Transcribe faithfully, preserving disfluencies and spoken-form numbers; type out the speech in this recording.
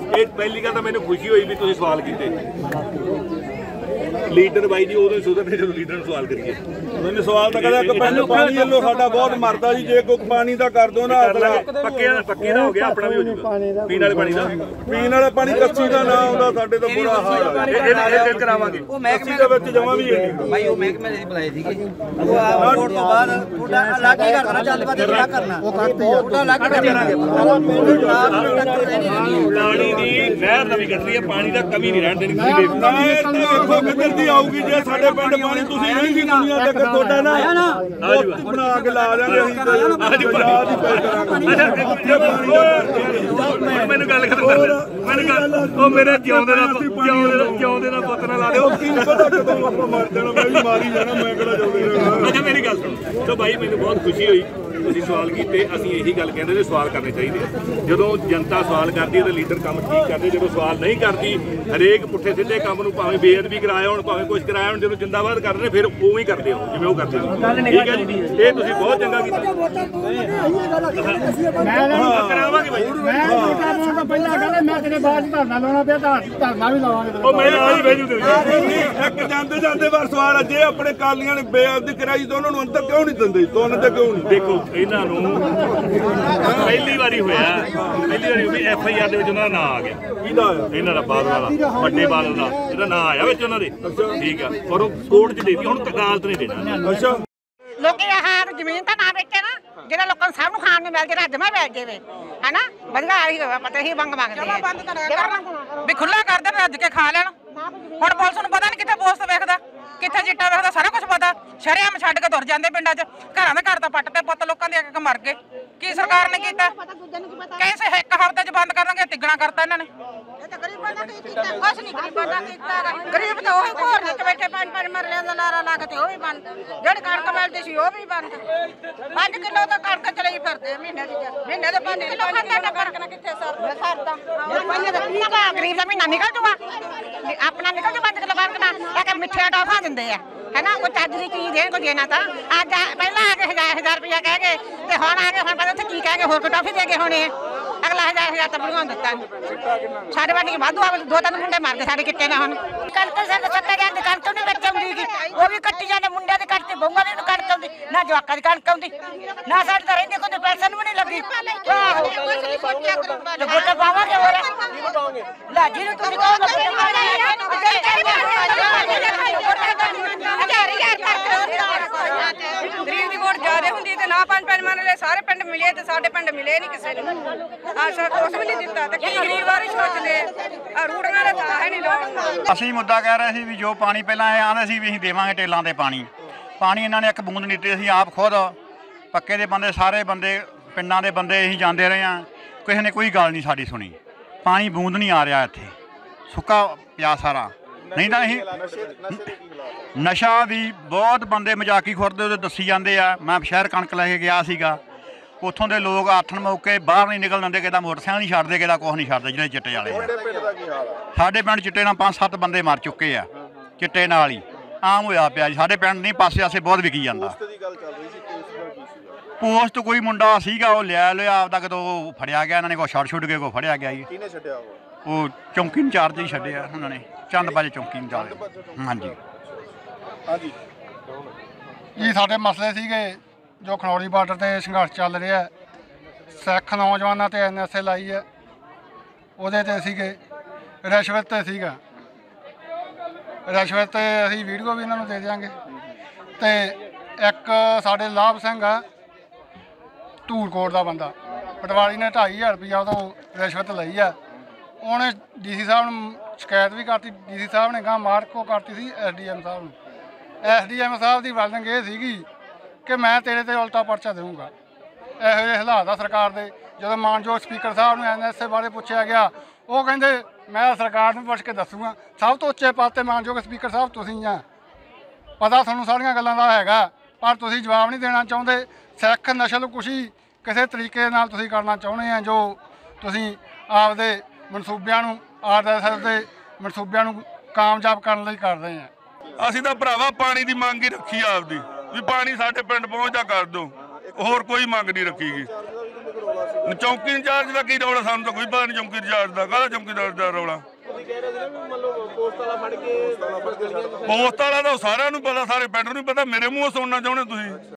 ये पहली गल तो मैंने खुशी हुई भी तुसीं सवाल कीते लीडर बाई जी उदों सुधरने जो लीडर सवाल करिए मैंने सवाल तो कदा कि पहले पानी वालों साडा बहुत मरदा जी जे कोई पानी दा कर दो ना अगला पक्के पक्के दा हो गया अपना भी हो जाऊगा पीने वाले पानी दा पीने वाला पानी कच्ची दा ना आउंदा साडे तो बुरा हाल है ये करावांगे ਉਹ ਮਹਿਕਮੇ ਦੇ ਵਿੱਚ ਜਮਾ ਵੀ ਹੈ ਭਾਈ ਉਹ ਮਹਿਕਮੇ ਦੇ ਬੁਲਾਏ ਸੀਗੇ ਉਹ ਰਿਪੋਰਟ ਤੋਂ ਬਾਅਦ ਤੁਹਾਡਾ ਅਲੱਗ ਹੀ ਕਰਨਾ ਚੱਲ ਬਾਅਦ ਜਿਹੜਾ ਕਰਨਾ ਉਹ ਕਰਤੀ ਆ ਤੁਹਾਡਾ ਅਲੱਗ ਕਰਾਂਗੇ ਪਾਣੀ ਦੀ ਨਹਿਰ ਨਵੀਂ ਕੱਢ ਰਹੀ ਹੈ ਪਾਣੀ ਦਾ ਕਮੀ ਨਹੀਂ ਰਹਿਣ ਦੇਣੀ ਤੁਸੀਂ ਦੇਖੋ ਕਿੱਧਰ ਦੀ ਆਊਗੀ ਜੇ ਸਾਡੇ ਪਿੰਡ ਪਾਣੀ ਤੁਸੀਂ ਨਹੀਂ ਦੀ ਦੁਨੀਆ ਤੱਕ ਤੁਹਾਡਾ ਨਾ ਬਣਾ ਕੇ ਲਾ ਜਾਗੇ ਅਸੀਂ ਯਾਦ ਹੀ ਪੈ ਕਰਾਂਗੇ ਮੈਨੂੰ ਗੱਲ ਖਤਮ ਕਰ ਮੈਨੂੰ ਗੱਲ ਉਹ ਮੇਰੇ ਜਿਉਂਦੇ ਦਾ ਜਿਉਂਦੇ ਦਾ ਜਿਉਂਦੇ ਦਾ ਪੁੱਤ ਨਾ ਲਾ ਦਿਓ ਕੀ ਪਤਾ ਕਦੋਂ ਆਪਾਂ ਮਰ ਜਾਣਾ ਮੈਂ ਵੀ ਮਾਰੀ ਜਾਣਾ ਮੈਂ ਕਿਹੜਾ ਜਾਉਂਦੀ ਰਹਿਣਾ ਅੱਛਾ ਮੇਰੀ ਗੱਲ ਸੁਣੋ ਸੋ ਭਾਈ ਮੈਨੂੰ ਬਹੁਤ ਖੁਸ਼ੀ ਹੋਈ ਤੁਸੀਂ ਸਵਾਲ ਕੀਤੇ ਅਸੀਂ ਇਹੀ ਗੱਲ ਕਹਿੰਦੇ ਨੇ ਸਵਾਲ ਕਰਨੇ ਚਾਹੀਦੇ ਜਦੋਂ ਜਨਤਾ ਸਵਾਲ ਕਰਦੀ ਹੈ ਤਾਂ ਲੀਡਰ ਕੰਮ ਠੀਕ ਕਰਦੇ ਜਦੋਂ ਸਵਾਲ ਨਹੀਂ ਕਰਦੀ ਹਰੇਕ ਪੁੱਠੇ ਸਿੱਧੇ ਕੰਮ ਨੂੰ ਭਾਵੇਂ ਬੇਅਦਬੀ ਕਰਾਇਆ ਹੋਣ ਭਾਵੇਂ ਕੁਝ ਕਰਾਇਆ ਹੋਣ ਜਦੋਂ ਜਿੰਦਾਬਾਦ ਕਰਦੇ ਫਿਰ ਉਵੇਂ ਹੀ ਕਰਦੇ ਹੋ ਜਿਵੇਂ ਉਹ ਕਰਦੇ ਹੋ ਠੀਕ ਹੈ ਜੀ ਇਹ ਤੁਸੀਂ ਬਹੁਤ ਚੰਗਾ ਕੀਤਾ ਮੈਂ ਕਰਾਵਾਂਗੇ ਭਾਈ ਮੈਂ ਵੋਟਾਂ ਪਾਉਣ ਤੋਂ ਪਹਿਲਾਂ ਕਹਿੰਦਾ ਮੈਂ ਤੇਰੇ ਬਾਅਦ ਧਰਨਾ ਲਾਉਣਾ ਪਿਆ ਤਾਂ ਧਰਨਾ ਵੀ ਲਾਵਾਂਗੇ ਉਹ ਮੈਂ ਨਾਲ ਹੀ ਬਹਿ ਜੂ ਇੱਕ ਜਾਂਦੇ ਜਾਂਦੇ ਵਾਰ ਸਵਾਲ ਜੇ ਆਪਣੇ ਕਾਲੀਆਂ ਨੇ ਬੇਅਦਬੀ ਕਰਾਈ ਤਾਂ ਉਹਨਾਂ ਨੂੰ ਅੰਦਰ ਕਿਉਂ ਨਹੀਂ ਦਿੰਦੇ ਤੁਹਾਨੂੰ ਤੇ ਕਿਉਂ ਨਹੀਂ ਦੇਖੋ ਇਹਨਾਂ ਨੂੰ ਪਹਿਲੀ ਵਾਰੀ ਹੋਇਆ ਪਹਿਲੀ ਵਾਰੀ ਵੀ ਐਫ ਆਈ ਆਰ ਦੇ ਵਿੱਚ ਉਹਨਾਂ ਦਾ ਨਾਂ ਆ ਗਿਆ ਕਿਹਦਾ ਇਹਨਾਂ ਦਾ ਬਾਦਲ ਵਾਲਾ ਵੱਡੇ ਬਾਦਲ ਦਾ ਇਹਦਾ ਨਾਂ ਆਇਆ ਵਿੱਚ ਉਹਨਾਂ ਦੇ ਠੀਕ ਆ ਪਰ ਉਹ ਕੋਰਟ 'ਚ ਦੇਤੀ ਹੁਣ ਅਦਾਲਤ ਨੇ ਦੇਣਾ ਅੱਛਾ ਲੋਕੀ ਆਹ ਜ਼ਮੀਨ ਤਾਂ ਨਾ ਵੇਚੇ ਨਾ ਜਿਹੜਾ ਲੋਕਾਂ ਨੂੰ ਸਭ ਨੂੰ ਖਾਣ ਨੂੰ ਮਿਲ ਜੇ ਰੱਜਮਾ ਵੇਚ ਦੇਵੇ ਹੈਨਾ ਵਧੀਆ ਆਹੀ ਪਤਾ ਹੀ ਬੰਗ ਮੰਗਦੇ ਆ ਬੰਦ ਕਰਿਆ ਵੀ ਖੁੱਲਾ ਕਰ ਦੇਣ ਰੱਜ ਕੇ ਖਾ ਲੈਣ ਹੁਣ ਪੁਲਿਸ ਨੂੰ ਪਤਾ ਨਹੀਂ ਕਿੱਥੇ ਪੋਸਟ ਵੇਖਦਾ ਕਿੱਥੇ ਚਿੱਟਾ ਵੇਖਦਾ ਸਾਰਾ ਕੁਝ ਪਤਾ ਸ਼ਰੇਆਮ ਛੱਡ ਕੇ ਤੁਰ ਜਾਂਦੇ ਪਿੰਡਾਂ 'ਚ ਘਰਾਂ ਦੇ ਘਰ ਤਾਂ ਪੱਟ ਤੇ ਪੁੱਤ ਲੋਕਾਂ ਦੇ ਇੱਕ ਮਰ ਗਏ ਕੀ ਸਰਕਾਰ ਨੇ ਕੀਤਾ ਕੈਸੇ ਇੱਕ ਹਫ਼ਤੇ 'ਚ ਬੰਦ ਕਰ ਦਾਂਗੇ ਤਿੱਗਣਾ ਕਰਤਾ ਇਹਨਾਂ ਨੇ ਗਰੀਬਾਂ ਦਾ ਕੀ ਕੀਤਾ ਕੁਛ ਨਹੀਂ ਗਰੀਬਾਂ ਦਾ ਕੀਤਾ ਗਰੀਬ ਤਾਂ ਉਹੀ ਘੋਰ ਵਿੱਚ ਬੈਠੇ ਪੰਜ ਪੰਜ ਮਰਲਿਆਂ ਦਾ ਲਾਰਾ ਲਾ ਕੇ ਤੇ ਉਹ ਵੀ ਬੰਦ ਜਿਹੜੀ ਕਣਕ ਮਿਲਦੀ ਸੀ ਉਹ ਵੀ ਬੰਦ ਪੰਜ ਕਿਲੋ ਤਾਂ ਕਣਕ ਚਲੀ ਫਿਰਦੇ ਮਹੀਨੇ ਦੀ ਮਹੀਨੇ ਦੇ ਪੰਜ ਕਿਲੋ ਖਾਂਦਾ ਟੱਬਰ ਕਿੱਥੇ ਸਰਦਾ ਸਰਦਾ ਗਰੀਬ ਦਾ ਮਹੀਨਾ ਨਿਕਲ ਜੂਗਾ ਆਪਣਾ ਨਿਕਲ ਜੂ ਪੰਜ ਕਿਲੋ ਕਣਕ ਦਾ ਮਿੱਠੀਆਂ ਟੌਫਾਂ ਦਿੰਦੇ ਆ ਹੈਨਾ ਕੋਈ ਚੱਜ ਦੀ ਚੀਜ਼ ਦੇਣ ਕੋਈ ਦੇਣਾ ਤਾਂ ਅੱਜ ਪਹਿਲਾਂ ਆ ਕੇ ਹਜ਼ਾਰ ਹਜ਼ਾਰ ਰੁਪਇਆ ਕਹਿ ਗਏ ਤੇ ਹੁਣ ਆ ਕੇ ਹੁਣ ਪਤਾ ਉੱਥੇ ਕੀ ਕਹਿ ਗਏ ਹੋਰ ਕੋਈ ਟੌਫੀ ਦੇ ਗਏ ਹੋਣੇ ਅਗਲਾ ਹਜ਼ਾਰ ਹਜ਼ਾਰ ਤਾਂ ਬਣਾਉਣ ਦਿੱਤਾ ਸਾਡੇ ਵਾਲੀ ਕੇ ਵਾਧੂ ਆ ਦੋ ਤਿੰਨ ਮੁੰਡੇ ਮਰ ਗਏ ਸਾਡੇ ਕਿੱਤੇ ਨੇ ਹੁਣ ਕਣਕ ਸਾਡੇ ਸੱਤਾ ਜਾਂਦੇ ਕਣਕ ਨਹੀਂ ਵਿੱਚ ਆਉਂਦੀ ਉਹ ਵੀ ਕੱਟੀ ਜਾਂਦੇ ਮੁੰਡਿਆਂ ਦੇ ਕੱਟ ਤੇ ਬਹੂਆਂ ਦੀ ਕਣਕ ਆਉਂਦੀ ਨਾ ਜਵਾਕਾਂ ਦੀ ਕਣਕ ਆਉਂਦੀ ਨਾ ਸਾਡੇ ਤਾਂ ਰਹਿੰਦੇ ਕੋਈ ਪੈਸਾ ਨੂੰ ਵੀ ਨਹੀਂ ਲੱਗੀ ਆਹੋ ਵੋਟਾਂ ਪਾਵਾਂਗੇ ਹੋਰ ਲੈ ਜਿਹਨੂੰ ਤੁਸੀਂ ਕਹੋਗੇ ਗਰੀਬ ਦੀ ਵੋਟ ਜ਼ਿਆਦਾ ਹੁੰਦੀ ਤੇ ਨਾ ਪੰਜ ਪੰਜ ਮੰਨ ਲੈ ਸਾਰੇ ਪਿੰਡ ਮਿਲੇ ਤੇ ਸਾਡੇ ਪਿੰਡ ਮਿਲੇ ਨਹੀਂ ਕਿਸੇ ਨੂੰ ਆਸ਼ਾ ਕੁਛ ਵੀ ਨਹੀਂ ਦਿੱਤਾ ਤੇ ਕੀ ਗਰੀਬ ਵਾਰੀ ਸੋਚਦੇ ਆ ਰੂੜੀਆਂ ਦਾ ਤਾਂ ਹੈ ਨਹੀਂ ਲੋਕ ਅਸੀਂ ਮੁੱਦਾ ਕਹਿ ਰਹੇ ਸੀ ਵੀ ਜੋ ਪਾਣੀ ਪਹਿਲਾਂ ਇਹ ਆਂਦੇ ਸੀ ਵੀ ਅਸੀਂ ਦੇਵਾਂਗੇ ਟੇਲਾਂ ਤੇ ਪਾਣੀ ਪਾਣੀ ਇਹਨਾਂ ਨੇ ਇੱਕ ਬੂੰਦ ਨਹੀਂ ਦਿੱਤੀ ਅਸੀਂ ਆਪ ਖੁਦ ਪੱਕੇ ਦੇ ਬੰਦੇ ਸਾਰੇ ਬੰਦੇ ਪਿੰਡਾਂ ਦੇ ਬੰਦੇ ਅਸੀਂ ਜਾਂਦੇ ਰਹੇ ਹਾਂ ਕਿਸੇ ਨੇ ਕੋਈ ਗੱਲ ਨਹੀਂ ਸਾਡੀ ਸੁਣੀ ਪਾਣੀ ਬੂੰਦ ਨਹੀਂ ਆ ਰਿਹਾ ਇੱਥੇ ਸੁੱਕਾ ਪਿਆ ਸਾਰਾ ਨਹੀਂ ਤਾਂ ਅਸੀਂ ਨਸ਼ਾ ਵੀ ਬਹੁਤ ਬੰਦੇ ਮਜ਼ਾਕੀ ਖੁਰਦੇ ਉਹਦੇ ਦੱਸੀ ਜਾਂਦੇ ਆ ਮੈਂ ਸ਼ਹਿਰ ਕਣਕ ਲੈ ਕੇ ਗਿਆ ਸੀਗਾ ਉੱਥੋਂ ਦੇ ਲੋਕ ਆਥਣ ਮੌਕੇ ਬਾਹਰ ਨਹੀਂ ਨਿਕਲ ਦਿੰਦੇ ਕਿਹਦਾ ਮੋਟਰਸਾਈਕਲ ਨਹੀਂ ਛੱਡਦੇ ਕਿਹਦਾ ਕੁਛ ਨਹੀਂ ਛੱਡਦੇ ਜਿਹੜੇ ਚਿੱਟੇ ਵਾਲੇ ਸਾਡੇ ਪਿੰਡ ਚਿੱਟੇ ਨਾਲ ਪੰਜ ਸੱਤ ਬੰਦੇ ਮਰ ਚੁੱਕੇ ਆ ਚਿੱਟੇ ਨਾਲ ਹੀ ਆਮ ਹੋਇਆ ਪਿਆ ਜੀ ਸਾਡੇ ਪਿੰਡ ਨਹੀਂ ਪਾਸੇ ਆਸੇ ਬਹੁਤ ਵਿਕੀ ਜਾਂਦਾ ਪੋਸਟ ਕੋਈ ਮੁੰਡਾ ਸੀਗਾ ਉਹ ਲਿਆ ਲਿਆ ਆਪਦਾ ਕਦੋਂ ਫੜਿਆ ਗਿਆ ਇਹਨਾਂ ਨੇ ਕੋਈ ਛੱਡ ਛੁੱਟ ਕੇ ਕੋਈ ਫੜਿਆ ਗਿਆ ਜੀ ਕਿਹਨੇ ਛੱਡਿਆ ਉਹ ਚੌਂਕੀ ਇੰਚਾਰਜ ਹੀ ਛੱਡਿਆ ਉਹਨਾਂ ਨੇ ਚੰਦਬਾਜੇ ਚੌਂਕੀ ਇੰਚਾਰਜ ਹਾਂਜੀ ਹਾਂਜੀ ਜੀ ਸਾਡੇ ਮਸਲੇ ਸੀਗੇ ਜੋ ਖਨੌਰੀ ਬਾਰਡਰ ਤੇ ਸੰਘਰਸ਼ ਚੱਲ ਰਿਹਾ ਸਿੱਖ ਨੌਜਵਾਨਾਂ ਤੇ ਐਨ ਐਸ ਏ ਲਾਈ ਹੈ ਉਹਦੇ ਤੇ ਸੀਗੇ ਰਿਸ਼ਵਤ ਤੇ ਸੀਗਾ ਰਿਸ਼ਵਤ ਤੇ ਅਸੀਂ ਵੀਡੀਓ ਵੀ ਇਹਨਾਂ ਨੂੰ ਦੇ ਦਿਆਂਗੇ ਤੇ ਇੱਕ ਸਾਡੇ ਲਾਭ ਸਿੰਘ ਆ ਧੂਰਕੋਟ ਦਾ ਬੰਦਾ ਪਟਵਾਰੀ ਨੇ ਢਾਈ ਹਜ਼ਾਰ ਰੁਪਈਆ ਉਦੋਂ ਰਿਸ਼ਵਤ ਲਈ ਆ ਉਹਨੇ ਡੀ ਸੀ ਸਾਹਿਬ ਨੂੰ ਸ਼ਿਕਾਇਤ ਵੀ ਕਰਤੀ ਡੀ ਸੀ ਸਾਹਿਬ ਨੇ ਗਾਂ ਮਾਰਕੋ ਕਰਤੀ ਸੀ ਐਸ ਡੀ ਐਮ ਸਾਹਿਬ ਨੂੰ ਐਸ ਡੀ ਐਮ ਸਾਹਿਬ ਦੀ ਵਰਡਿੰਗ ਇਹ ਸੀਗੀ ਕਿ ਮੈਂ ਤੇਰੇ ਤੇ ਉਲਟਾ ਪਰਚਾ ਦੇਵਾਂਗਾ ਇਹੋ ਜਿਹੇ ਹਾਲਾਤ ਆ ਸਰਕਾਰ ਦੇ ਜਦੋਂ ਮਾਨਯੋਗ ਸਪੀਕਰ ਸਾਹਿਬ ਨੂੰ ਐਨ ਐਸ ਏ ਬਾਰੇ ਪੁੱਛਿਆ ਗਿਆ ਉਹ ਕਹਿੰਦੇ ਮੈਂ ਸਰਕਾਰ ਨੂੰ ਪੁੱਛ ਕੇ ਦੱਸੂਗਾ ਸਭ ਤੋਂ ਉੱਚੇ ਪਦ 'ਤੇ ਮਾਨਯੋਗ ਸਪੀਕਰ ਸਾਹਿਬ ਤੁਸੀਂ ਆ ਪਤਾ ਤੁਹਾਨੂੰ ਸਾਰੀਆਂ ਗੱਲਾਂ ਦਾ ਹੈਗਾ ਪਰ ਤੁਸੀਂ ਜਵਾਬ ਨਹੀਂ ਦੇਣਾ ਚਾਹੁੰਦੇ ਸਿੱਖ ਨਸਲਕੁਸ਼ੀ ਕਿਸੇ ਤਰੀਕੇ ਨਾਲ ਤੁਸੀਂ ਕਰਨਾ ਚਾਹੁੰਦੇ ਆ ਜੋ ਤੁਸੀਂ ਆਪਦੇ ਮਨਸੂਬਿਆਂ ਨੂੰ ਆਰ ਐਸ ਐਸ ਦੇ ਮਨਸੂਬਿਆਂ ਨੂੰ ਕਾਮਯਾਬ ਕਰਨ ਲਈ ਕਰ ਰਹੇ ਆ ਅਸੀਂ ਤਾਂ ਭਰਾਵਾ ਪਾਣੀ ਦੀ ਮੰਗ ਹੀ ਰੱਖੀ ਆਪਦੀ ਵੀ ਪਾਣੀ ਸਾਡੇ ਪਿੰਡ ਪਹੁੰਚਦਾ ਕਰ ਦਿਓ ਹੋਰ ਕੋਈ ਮੰਗ ਨਹੀਂ ਰੱਖੀ ਗਈ ਚੌਂਕੀ ਇੰਚਾਰਜ ਦਾ ਕੀ ਰੌਲਾ? ਸਾਨੂੰ ਤਾਂ ਕੋਈ ਪਤਾ ਨਹੀਂ ਚੌਂਕੀ ਇੰਚਾਰਜ ਦਾ। ਕਾਹਦਾ ਚੌਂਕੀਦਾਰ ਦਾ ਰੌਲਾ? ਪੋਸਟ ਵਾਲਾ ਤਾਂ ਸਾਰਿਆਂ ਨੂੰ ਪਤਾ, ਸਾਰੇ ਪਿੰਡ ਨੂੰ ਪਤਾ। ਮੇਰੇ ਮੂੰਹੋਂ ਸੁਣਨਾ ਚਾਹੁੰਦੇ ਤੁਸੀਂ?